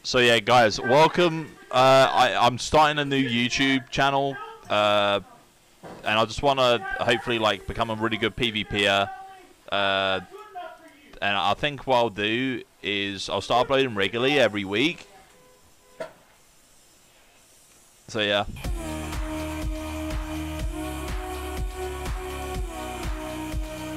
So yeah, guys, welcome. I'm starting a new YouTube channel, and I just want to hopefully like become a really good PvPer. And I think what I'll do is I'll start uploading regularly every week. So yeah.